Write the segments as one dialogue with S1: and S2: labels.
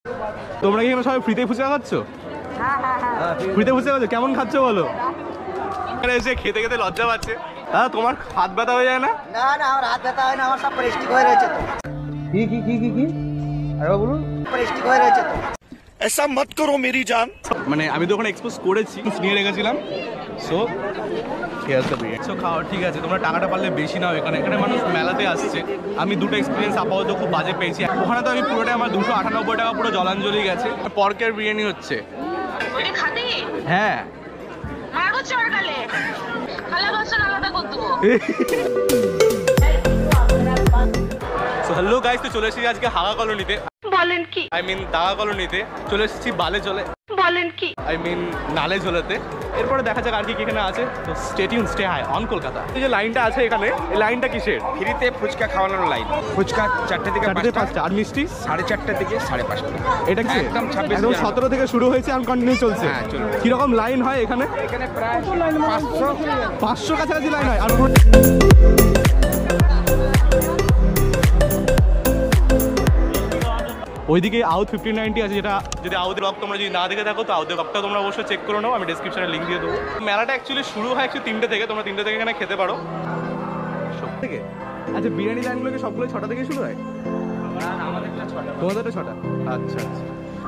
S1: তোমরা কি এখানে সবাই ফ্রিতে ফুচকা খাচ্ছ? ফ্রিতে ফুচকা খাচ্ছ, কেমন খাচ্ছ বলো? এখানে এসে খেতে খেতে লজ্জা পাচ্ছে। হ্যাঁ, তোমার হাত ব্যথা হয়ে যায় না?
S2: না না, আমার হাত ব্যথা হয় না, আমার সব প্রেস্টিক হয়ে রয়েছে তো।
S1: কি আরে বলুন।
S2: প্রেস্টিক হয়ে রয়েছে তো।
S3: ऐसा मत करो मेरी जान।
S1: মানে আমি তো ওখানে এক্সপোজ করেছি, নিয়ে রেখেছিলাম। সো খাওয়া ঠিক আছে, তোমরা টাকাটা পারলে বেশি নাও। এখানে মানুষ মেলাতে আসছে। আমি দুটো এক্সপিরিয়েন্স আপাতত খুব বাজে পেয়েছি। ওখানে তো আমি পুরোটাই আমার 298 টাকা পুরো জলাঞ্জলি গেছে। পর্কের বিরিয়ানি হচ্ছে। হ্যাঁ, হ্যালো গাইস, তো চলে এসেছি আজকে হাগা কলোনিতে।
S4: বলেন কি?
S1: দাগা কলোনিতে চলে এসেছি বালে চলে।
S4: বলেন কি?
S1: নালে চলেতে। এরপরে দেখা যাক আর কি এখানে আছে। তো stay tune, stay hi on Kolkata. এই যে লাইনটা আছে এখানে, এই লাইনটা কিসের?
S3: ফ্রিতে ফুচকা খাওয়ানোর লাইন। ফুচকা 4টে থেকে 5টা, আর মিষ্টি 4:30 থেকে 5:30।
S1: এটা কি
S3: একদম 26
S1: একদম 17 থেকে শুরু হয়েছে আর কন্টিনিউ চলছে।
S3: হ্যাঁ, চলছে।
S1: কিরকম লাইন হয় এখানে?
S3: এখানে প্রায় 500
S1: কাছাকাছি লাইন হয়। আর ওইদিকে আউট 1590 আছে, যেটা যদি আউদের ব্লগ তোমরা যদি না দেখে থাকো তো আউদের ব্লগটা তোমরা অবশ্যই চেক করে নাও। আমি ডেসক্রিপশনে লিঙ্ক দিয়ে দেবো। মেলাটা অ্যাকচুয়ালি শুরু হয় 3টে থেকে। তোমরা 3টে থেকে এখানে খেতে পারো। থেকে আচ্ছা, বিরিয়ানি লাইনগুলোকে সবগুলো 6টা থেকে শুরু হয়? তোমাদেরটা 6টা? আচ্ছা আচ্ছা।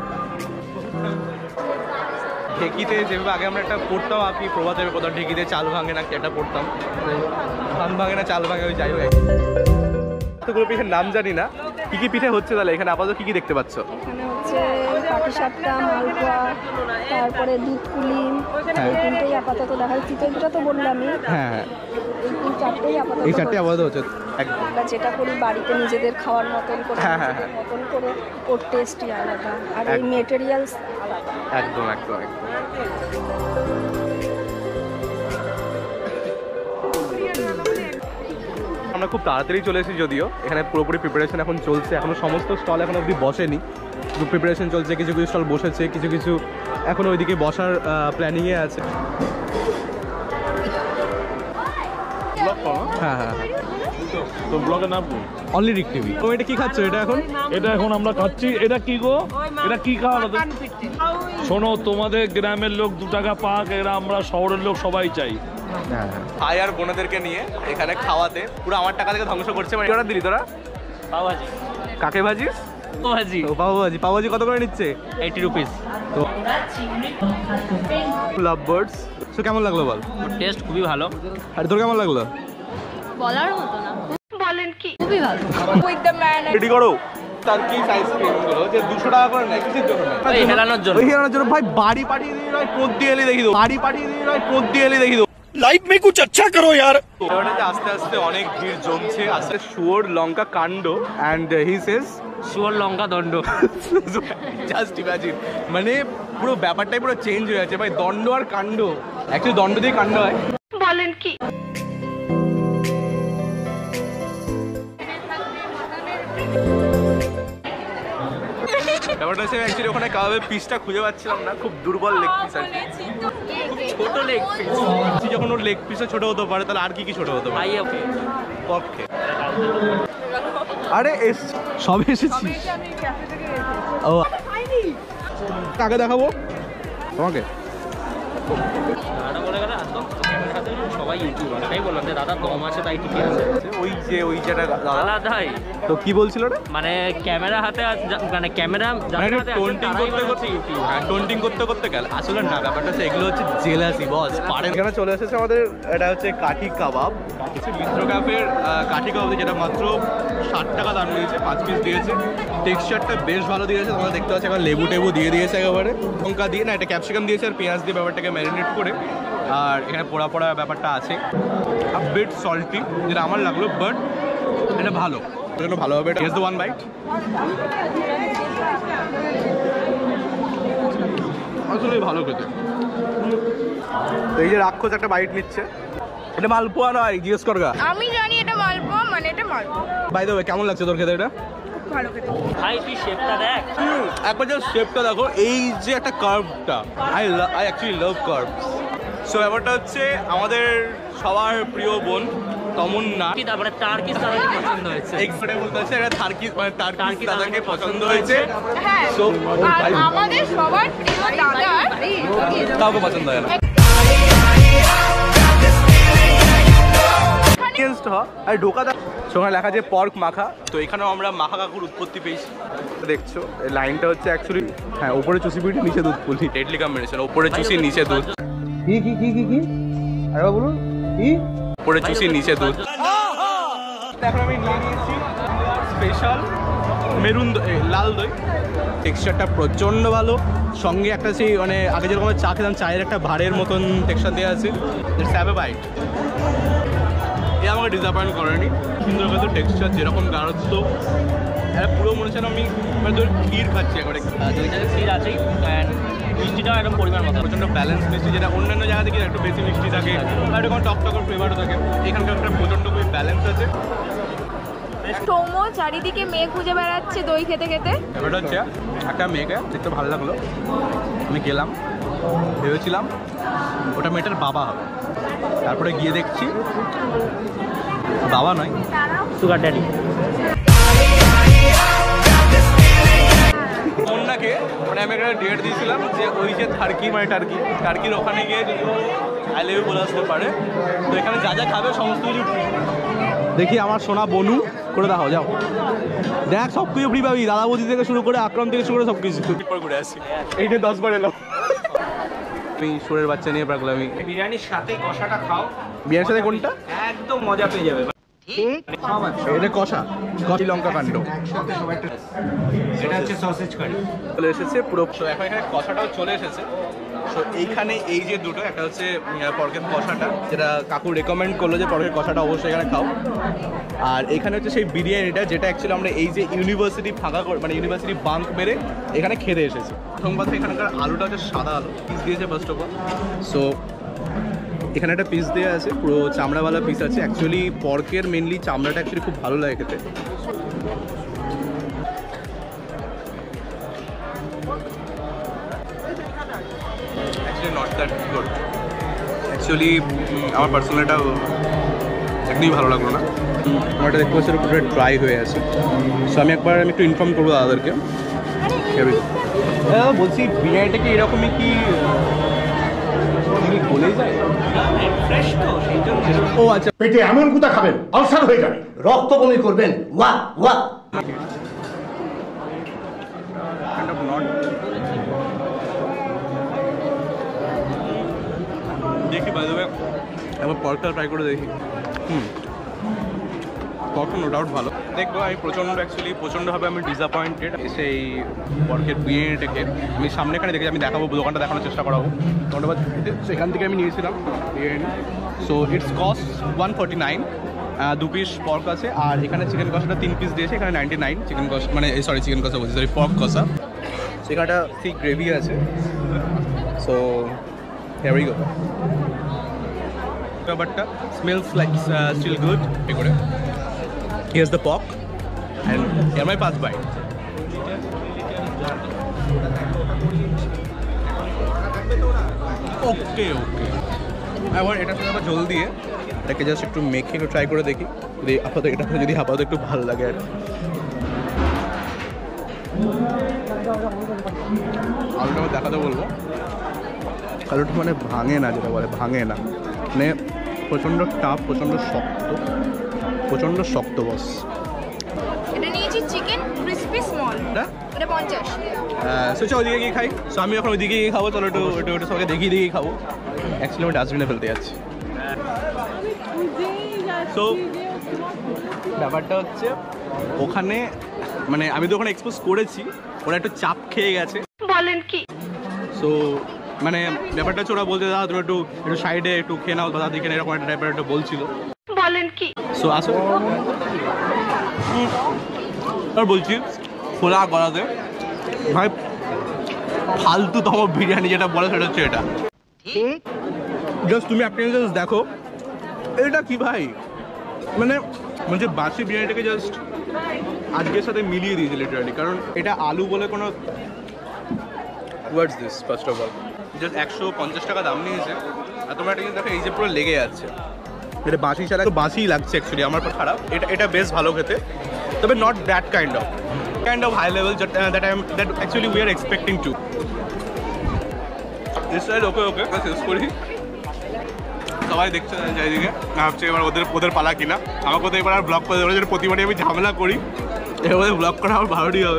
S1: ঢেকিতে যেভাবে আগে আমরা একটা পড়তাম আর কি, প্রভাত দেবে কোথাও ঢেকিতে চাল ভাঙে না, একটা পড়তাম, ধান ভাঙে না চাল ভাঙে, ওই যাই হোক। এতগুলো পিঠের নাম জানি না। কি কি পিঠে হচ্ছে তাহলে এখানে আপাতত? কি কি দেখতে পাচ্ছ?
S5: এখানে হচ্ছে পাটিসাপটা, মালপোয়া, তারপরে দুধ পুলি, এই তিনটেই আপাতত দেখা যাচ্ছে। চিতইটা তো বললামই।
S1: হ্যাঁ হ্যাঁ,
S5: এই চারটেই আপাতত।
S1: এই 4টে আপাতত হচ্ছে।
S5: আমরা যেটা করি বাড়িতে নিজেদের খাওয়ার মতন করে,
S1: হ্যাঁ, হ্যাঁ,
S5: নিজেদের মতন করে, ওর টেস্টই আলাদা আর এই মেটেরিয়ালস আলাদা।
S1: একদম একদম একদম। আমরা খুব তাড়াতাড়ি চলে এসেছি, যদিও এখানে পুরোপুরি প্রিপারেশন এখন চলছে। এখনো সমস্ত স্টল এখন অবধি বসেনি, প্রিপারেশন চলছে। কিছু কিছু স্টল বসেছে, কিছু কিছু এখনো ওইদিকে বসার প্ল্যানিংয়ে আছে। হ্যাঁ হ্যাঁ,
S6: তো ব্লগের নাম কি?
S1: Only Rick TV. তো এটা কি খাচ্ছ?
S6: এটা এখন আমরা খাচ্ছি। এটা কি গো? এটা কি খাওয়া? শোনো, তোমাদের গ্রামের লোক 2 টাকা পাক, এরা আমরা শহরের লোক সবাই চাই।
S1: ভাই আর বোনেদেরকে নিয়ে এখানে খাওয়াতে পুরো আমার টাকা থেকে ধ্বংস করছে। মানে অর্ডার দিলি তোরা?
S7: পাওভাজি।
S1: কাকে ভাজি?
S7: পাওভাজি।
S1: পাওভাজি। পাওভাজি কত করে নিচ্ছে?
S7: 80 রুপিস।
S1: তো লাভ বার্ডস। তো কেমন লাগলো বল?
S7: টেস্ট খুবই ভালো।
S1: আর তোর কেমন লাগলো?
S4: বলার মতো না। বলেন কি? খুবই ভালো।
S5: With the man.
S1: রেডি করো। টার্কিশ আইসক্রিম গুলো যে 200 টাকা করে নেয় কিসের জন্য?
S7: ওই হেলানোর জন্য।
S1: ওই হেলানোর জন্য। ভাই বাড়ি পাঠিয়ে দিই ভাই, পোদ দিয়ে এলি দেখি। বাড়ি পাঠিয়ে দিই ভাই, পোদ দিয়ে এলি দেখি।
S3: लाइफ में कुछ अच्छा करो यार।
S1: আস্তে আস্তে অনেক ভিড় জমছে। আস্তে শুয়োর লঙ্কা কাণ্ড অ্যান্ড হি সেজ
S7: শুয়োর লঙ্কা দণ্ড।
S1: জাস্ট ইমাজিন, মানে পুরো ব্যাপারটাই পুরো চেঞ্জ হয়ে যাচ্ছে ভাই। দণ্ড আর কাণ্ড, অ্যাকচুয়ালি দণ্ড দিয়ে কাণ্ড হয়।
S4: বলেন কি?
S1: ব্যাপারটা হচ্ছে অ্যাকচুয়ালি ওখানে কাবাবের পিসটা খুঁজে পাচ্ছিলাম না, খুব দুর্বল লেগ পিস আর কি, খুব ছোট লেগ পিস। যখন ওর লেগ পিসটা ছোট হতে পারে তাহলে আর কি কি ছোট হতে পারে? পক্ষে। আরে সবে এসেছি। ও কাকে দেখাবো তোমাকে?
S7: দাদা বলে গেলে আসতো ক্যামেরাতে সবাই ইউটিউবার, তাই বললাম যে দাদা দম আছে তাই ঠিকই আছে।
S1: ওই যেটা
S7: আলাদাই।
S1: তো কি বলছিল ওটা?
S7: মানে ক্যামেরা হাতে মানে ক্যামেরা
S1: টোন্টিং করতে করতে গেল আসলে না। ব্যাপারটা হচ্ছে এগুলো হচ্ছে জেলাসি বস। এখানে চলে এসেছে আমাদের, এটা হচ্ছে কাঠি কাবাব। হচ্ছে মিত্র ক্যাফের কাঠি কাবাব, যেটা মাত্র 60 টাকা দাম নিয়েছে, 5 পিস দিয়েছে। টেক্সচারটা বেশ ভালো দিয়েছে, তোমরা দেখতে পাচ্ছ। এখন লেবু টেবু দিয়ে দিয়েছে একেবারে, লঙ্কা দিয়ে না, এটা ক্যাপসিকাম দিয়েছে আর পেঁয়াজ দিয়ে ব্যাপারটাকে ম্যারিনেট করে। আর এখানে পোড়া পোড়া ব্যাপারটা আছে, বিট সল্টি যেটা আমার লাগলো, বাট এটা ভালো, এটা ভালো হবে। এটা ওয়ান বাইট আসলে ভালো খেতে। তো এই যে রাক্ষস একটা বাইট নিচ্ছে, এটা মালপোয়া নয়, জিজ্ঞেস করগা।
S5: আমি জানি এটা মালপোয়া, মানে এটা মালপোয়া।
S1: বাই দ্য ওয়ে, কেমন লাগছে তোর খেতে এটা?
S5: ভালো খেতে।
S7: ভাই তুই শেপটা দেখ,
S1: একবার জাস্ট শেপটা দেখো। এই যে একটা কার্ভটা, I actually love curves. So ব্যাপারটা হচ্ছে আমাদের সবার প্রিয় বোন তমন্না
S7: তারপরে টার্কিশ দাদাকে পছন্দ হয়েছে।
S1: এক্সপেক্টে বলতে হচ্ছে এটা টার্কি মানে টার্কি দাদাকে পছন্দ হয়েছে।
S8: হ্যাঁ,
S1: সো
S8: আর আমাদের সবার প্রিয় দাদার
S1: কাউকে পছন্দ হয় না। আর ঢোকা সঙ্গে লেখা আছে পর্ক মাখা। তো এখানেও আমরা মাখা কাকুর উৎপত্তি পেয়েছি। দেখছো এই লাইনটা হচ্ছে অ্যাকচুয়ালি হ্যাঁ উপরে চুষি পিঠি নিচে দুধ পুলি, ডেডলি কম্বিনেশন। উপরে চুষি নিচে দুধ।
S2: কি কি কি কি কি আরে বলুন কি
S1: উপরে চুষি নিচে দুধ। এখন আমি নিয়ে নিয়েছি স্পেশাল মেরুন লাল দই। টেক্সচারটা প্রচণ্ড ভালো। সঙ্গে একটা সেই মানে আগে যেরকম চা খেলাম চায়ের একটা ভাড়ের মতন টেক্সচার দেওয়া আছে। It's have a bite. এ আমাকে ডিসঅ্যাপয়েন্ট করেনি। সুন্দর কিন্তু টেক্সচার যেরকম গাঢ়ত্ব এটা পুরো মনে হচ্ছে আমি মানে তোর ক্ষীর খাচ্ছি একবারে।
S7: দইটাতে ক্ষীর আছেই, মিষ্টিটাও একদম পরিমাণ মতো।
S1: প্রচণ্ড ব্যালেন্স মিষ্টি, যেটা অন্যান্য জায়গা থেকে একটু বেশি মিষ্টি থাকে আর এরকম টকটকর ফ্লেভারও থাকে। এখানকার একটা প্রচণ্ড খুবই ব্যালেন্স আছে।
S8: টোমো চারিদিকে মেয়ে খুঁজে বেড়াচ্ছে দই খেতে খেতে।
S1: ব্যাপারটা হচ্ছে একটা মেয়েকে দেখতে ভালো লাগলো, আমি গেলাম, ভেবেছিলাম ওটা মেয়েটার বাবা হবে। তারপরে গিয়ে দেখছি বাবা নয়,
S7: সুগার ড্যাডি।
S1: অন্যকে মানে আমি একটা ডেট দিয়েছিলাম যে ওই যে টার্কির ওখানে গিয়ে যদি আই লাভ ইউ বলে আসতে পারে। তো এখানে যা যা খাবে সমস্ত কিছু দেখি আমার সোনা বনু করে দেখাও, যাও দেখ সব কিছু ফ্রি পাবি। দাদা বৌদি থেকে শুরু করে আকরাম থেকে শুরু করে সব কিছু ঘুরে আসি। এই নিয়ে 10 বার এলাম। তুমি সুরের বাচ্চা নিয়ে পারলাম আমি।
S3: বিরিয়ানির সাথে কষাটা খাও,
S1: বিয়ের সাথে কোনটা
S3: একদম মজা পেয়ে যাবে।
S1: এটা কষা লঙ্কা কাণ্ড।
S3: এটা হচ্ছে সসেজ কারি
S1: চলে এসেছে পুরো। এখন এখানে কষাটাও চলে এসেছে। সো এইখানে এই যে দুটো, একটা হচ্ছে পর্কের কষাটা যেটা কাকু রেকমেন্ড করলো যে পর্কের কষাটা অবশ্যই এখানে খাও। আর এখানে হচ্ছে সেই বিরিয়ানিটা যেটা অ্যাকচুয়ালি আমরা এই যে ইউনিভার্সিটি ফাঁকা করে মানে ইউনিভার্সিটি বাঙ্ক মেরে এখানে খেতে এসেছি। প্রথম কথা এখানকার আলুটা হচ্ছে সাদা আলু, পিস দিয়েছে ফার্স্ট অফ অল। সো এখানে একটা পিস দেওয়া আছে, পুরো চামড়াওয়ালা পিস আছে। অ্যাকচুয়ালি পর্কের মেনলি চামড়াটা অ্যাকচুয়ালি খুব ভালো লাগে খেতে। Not that good actually. আমার পার্সোনালিটাও একদমই ভালো লাগলো না। আমার এটা দেখতে পাচ্ছি পুরো ড্রাই হয়ে আছে। সো আমি একটু ইনফর্ম করবো দাদাদেরকে। বলছি বিরিয়ানিটা কি এরকমই কি বলেই যায়? ও আচ্ছা,
S9: পেটে এমন গুতা খাবেন আলসার হয়ে যাবে, রক্ত বমি করবেন। ওয়া ওয়া
S1: দেখি বাই দ্য ওয়ে একবার পর্কটা ট্রাই করে দেখি। পর্কটা নো ডাউট ভালো। দেখবো আমি প্রচণ্ডভাবে আমি ডিসঅ্যাপয়েন্টেড সেই পর্কের বিরিয়ানিটাকে। আমি সামনেখানে দেখে আমি দেখাবো, দোকানটা দেখানোর চেষ্টা করাবো। সেখান থেকে আমি নিয়েছিলাম biryani. So it's cost 149। 2 piece pork আছে আর এখানে চিকেন কষাটা 3 পিস দিয়েছে। এখানে 99 চিকেন কষা মানে চিকেন কষা বলছি, পর্ক কষা। সেখানটা ঠিক গ্রেভি আছে। So here we go. ব্যাপারটা smells like still good. করে here's the pork and here my pass bite. ওকে এবার এটার সাথে আবার জল দিয়ে এটাকে জাস্ট একটু মেখে একটু ট্রাই করে দেখি যদি আপাতত একটু ভালো লাগে। আর আলুটা আমার দেখাতে বলবো, আলুটা মানে ভাঙে না, যেটা বলে ভাঙে না, মানে প্রচণ্ড টাফ, প্রচণ্ড শক্ত বস।
S8: এটা নিয়েছি চিকেন ক্রিসপি স্মল, এটা 50।
S1: সোচা ওইদিকে গিয়ে খাই। সো আমি এখন ওইদিকে গিয়ে খাবো। চলো একটু সবাইকে দেখিয়ে খাবো। অ্যাকচুয়ালি আমি ডাস্টবিনে ফেলতে যাচ্ছি। সো ব্যাপারটা হচ্ছে ওখানে মানে আমি তো ওখানে এক্সপোজ করেছি, ওরা একটু চাপ খেয়ে গেছে।
S4: বলেন কি?
S1: সো মানে ব্যাপারটা হচ্ছে ওরা বলতে দাদা তুমি একটু সাইডে একটু খেয়ে নাও দাদা দিকে, এরকম একটা টাইপের একটা বলছিল।
S4: বলেন কি?
S1: সো আসো আর বলছি খোলা গলাতে ভাই ফালতুতম বিরিয়ানি যেটা বলে সেটা হচ্ছে এটা। জাস্ট তুমি আপনি জাস্ট দেখো এটা কি ভাই, মানে বলছে বাসি বিরিয়ানিটাকে জাস্ট আজকের সাথে মিলিয়ে দিয়েছে লিটারালি। কারণ এটা আলু বলে কোনো words this first of all just 150 টাকা দাম নিয়েছে। আর তোমরা একটা জিনিস দেখো এই যে পুরো লেগে যাচ্ছে, এটা বাঁশি ছাড়া বাঁশিই লাগছে অ্যাকচুয়ালি, আমার খারাপ। এটা বেশ ভালো খেতে, তবে not that kind of high level that actually we are expecting to. Okay শেষ করি। সবাই দেখছে চারিদিকে, ভাবছে এবার ওদের পালা কিনা। আমাকে তো এবার আর ব্লগ করে দেবো, প্রতিবারই আমি ঝামেলা করি, এবার ব্লগ করা আমার ভালোই হবে।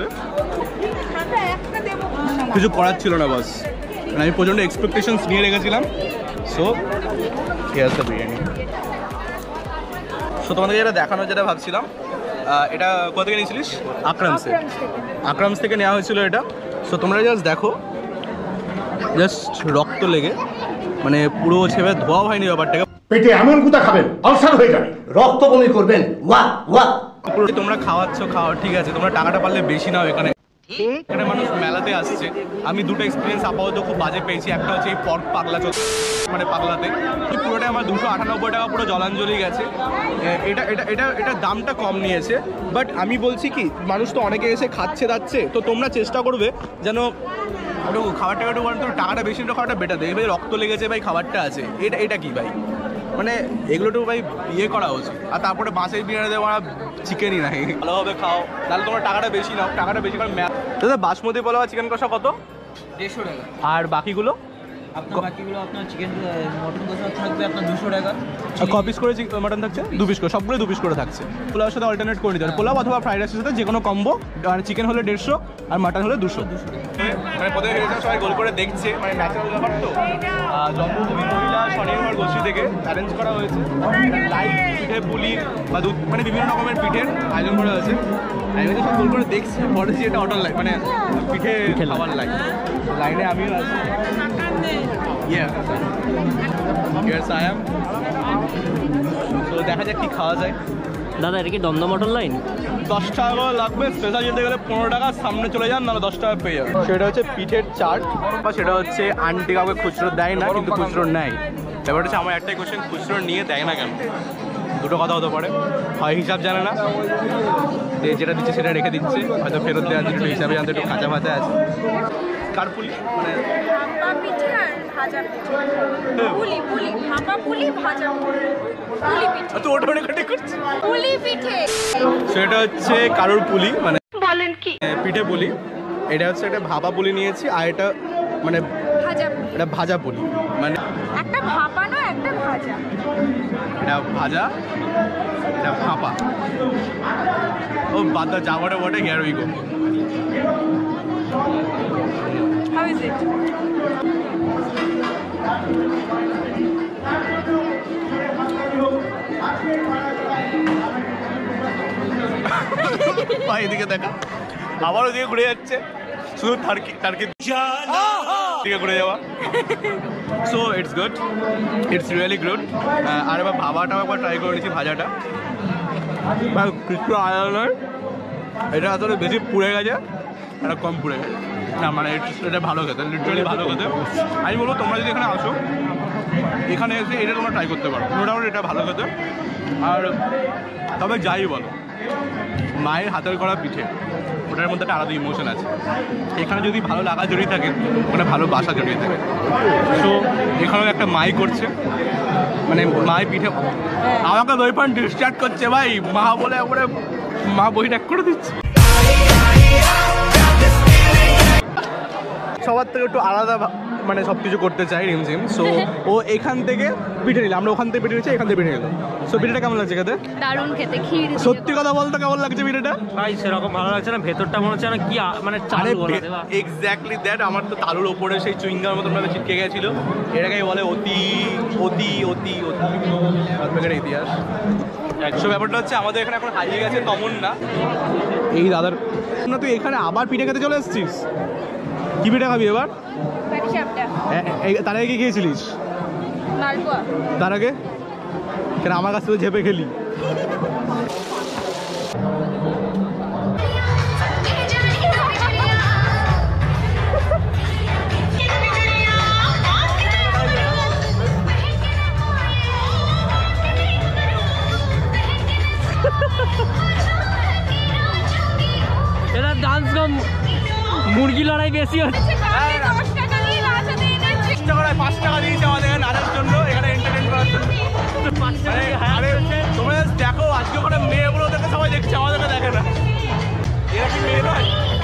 S1: কিছু করার ছিল না বাস, আমি প্রচণ্ড এক্সপেকটেশনস নিয়ে রেখেছিলাম। So here's the biryani. So তোমাদের যেটা দেখানো, যেটা ভাবছিলাম, এটা কোথা থেকে নিয়েছিলিস? আক্রামস থেকে নেওয়া হয়েছিল এটা। সো তোমরা জাস্ট দেখো, জাস্ট রক্ত লেগে মানে পুরো ছেলে ধোয়া হয়নি ব্যাপারটাকে।
S9: পেটে এমন গুতা খাবেন আলসার হয়ে যাবে, রক্ত বমি করবেন। ওয়াক ওয়াক।
S1: তোমরা খাও, ঠিক আছে, তোমরা টাকাটা পারলে বেশি নাও। এখানে মানুষ মেলাতে আসছে। আমি দুটো এক্সপিরিয়েন্স আপাতত খুব বাজে পেয়েছি। একটা হচ্ছে এই পর্ক পাগলা মানে পাগলাতে পুরোটাই আমার 298 টাকা পুরো জলাঞ্জলি গেছে। এটা দামটা কম নিয়েছে, বাট আমি বলছি কি, মানুষ তো অনেকে এসে খাচ্ছে দাচ্ছে, তো তোমরা চেষ্টা করবে যেন একটু খাবারটা একটু টাকাটা বেশি খাবারটা বেটার দেয়। ভাই রক্ত লেগেছে, ভাই খাবারটা আছে, এটা কি ভাই, মানে এগুলো একটু ভাই ইয়ে করা উচিত। আর তারপরে বাঁশের বিরিয়ানি দেওয়া চিকেনই নাই, ভালোভাবে খাও, তাহলে তোমার টাকাটা বেশি নাও। টাকাটা বেশি কারণ দাদা বাসমতি পোলাও চিকেন কষা কত?
S7: 150 টাকা।
S1: আর বাকিগুলো?
S7: বাকিগুলো আপনার চিকেন মটন কষা থাকবে আপনার 200 টাকা।
S1: ক পিস করে মটন থাকছে? 2 পিস করে, সবগুলো 2 পিস করে থাকছে। পোলাওর সাথে অল্টারনেট করে দিতে হবে, পোলাও অথবা ফ্রাইড রাইসের সাথে যে কোনো কম্বো। আর চিকেন হলে 150 আর মাটন হলে 200। মানে প্রত্যেক সবাই গোল করে দেখছে, মানে ন্যাচারাল ব্যাপার তো। জন্মভূমি মহিলা স্বনির্ভর গোষ্ঠী থেকে অ্যারেঞ্জ করা হয়েছে লাইভ পিঠে পুলি বা দুধ, মানে বিভিন্ন রকমের পিঠের আয়োজন করা হয়েছে। আমি সব গোল করে দেখছি, পরে এটা অর্ডার লাইন, মানে পিঠে খাবার লাইনে আমিও আছি। Yes, I am. So দেখা যাক কি খাওয়া যায়।
S7: দাদা এটা কি দমদম মটন লাইন?
S1: 10 টাকা করে লাগবে, স্পেশাল যেতে গেলে 15 টাকা, সামনে চলে যান, নাহলে 10 টাকা পেয়ে যাবে। সেটা হচ্ছে পিঠের চাট, বা সেটা হচ্ছে আন্টি কাউকে খুচরো দেয় না, কিন্তু খুচরো নেয়। ব্যাপারটা হচ্ছে আমার একটাই কোয়েশ্চেন, খুচরো নিয়ে দেয় না কেন? দুটো কথা হতে পারে, হয় হিসাব জানে না, যেটা দিচ্ছে সেটা রেখে দিচ্ছে, হয়তো ফেরত দেওয়ার জন্য একটু হিসাবে জানতে একটু কাঁচা ভাজা আছে। কারপুলি মানে সেটা হচ্ছে কারোর পুলি, মানে
S8: বলেন কি
S1: পিঠে পুলি। এটা হচ্ছে একটা ভাপা পুলি নিয়েছি, আর এটা মানে এটা ভাজা পুলি, মানে
S8: একটা ভাপানো একটা ভাজা।
S1: এটা ভাজা, এটা ভাপা। ও বাদ দা, যাওয়াটা বটে, here we go.
S8: How is it?
S1: ভাই এদিকে দেখা, আবার ওদিকে ঘুরে যাচ্ছে, শুধু টার্কি দিকে ঘুরে যাওয়া। So it's good, it's really good. আর এবার ভাবাটাও একবার ট্রাই করে নিচ্ছি, ভাজাটা কিছু আলাদা নয়। এটা আসলে বেশি পুড়ে গেছে, এটা কম পুড়ে গেছে না, মানে এটা ভালো খেতে, লিটারালি ভালো খেতে। আমি বলবো তোমরা যদি এখানে আসো, এখানে এসে এটা তোমরা ট্রাই করতে পারো, মোটামুটি এটা ভালো খেতে। আর তবে যাই বলো, মায়ের হাতের করা পিঠে, ওটার মধ্যে একটা আলাদা ইমোশন আছে। এখানে যদি ভালো লাগা জড়িয়ে থাকে, ওখানে ভালো বাসা জড়িয়ে থাকে। সো এখানেও একটা মাই করছে, মানে মায়ের পিঠে আমাকে দই পান ডিসচার্জ করছে ভাই, মা বলে একবারে মা বই ট্যাগ করে দিচ্ছে। সবার থেকে একটু আলাদা মানে সব কিছু করতে চাই রিমঝিম। সো ও এখান থেকে পিঠে নিলাম, আমরা ওখান থেকে পিঠে নিচ্ছি, এখান থেকে পিঠে নিলাম। সো পিঠেটা কেমন লাগছে খেতে?
S4: দারুণ খেতে, ক্ষীর।
S1: সত্যি কথা বলতে কেমন লাগছে পিঠেটা?
S7: ভাই সেরকম ভালো লাগছে না, ভেতরটা মনে হচ্ছে না কি মানে চালে বলা দেবা।
S1: Exactly that. আমার তো তালুর ওপরে সেই চুইংগার মতন ভাবে চিটকে গেছিল। এটাকেই বলে অতি অতি অতি অতি আত্মকের ইতিহাস। একশো ব্যাপারটা হচ্ছে আমাদের এখানে এখন হারিয়ে গেছে তমন না, এই দাদার না। তুই এখানে আবার পিঠে খেতে চলে এসেছিস? কি পিঠে খাবি এবার? তার আগে কি খেয়েছিলিস? তার আগে কেন আমার কাছ থেকে ঝেপে খেলি?
S7: এটা ডান্স গান মুরগি লড়াই বেশি হচ্ছে।
S1: 5 টাকা দিয়েছে আমাদের নাচের জন্য, এখানে এন্টারটেনমেন্ট করার জন্য। আরে তোমরা দেখো আজকে ওখানে মেয়েগুলো দেখে সবাই দেখছে, আমাদেরকে দেখে না। এরা কি মেয়ে নয়?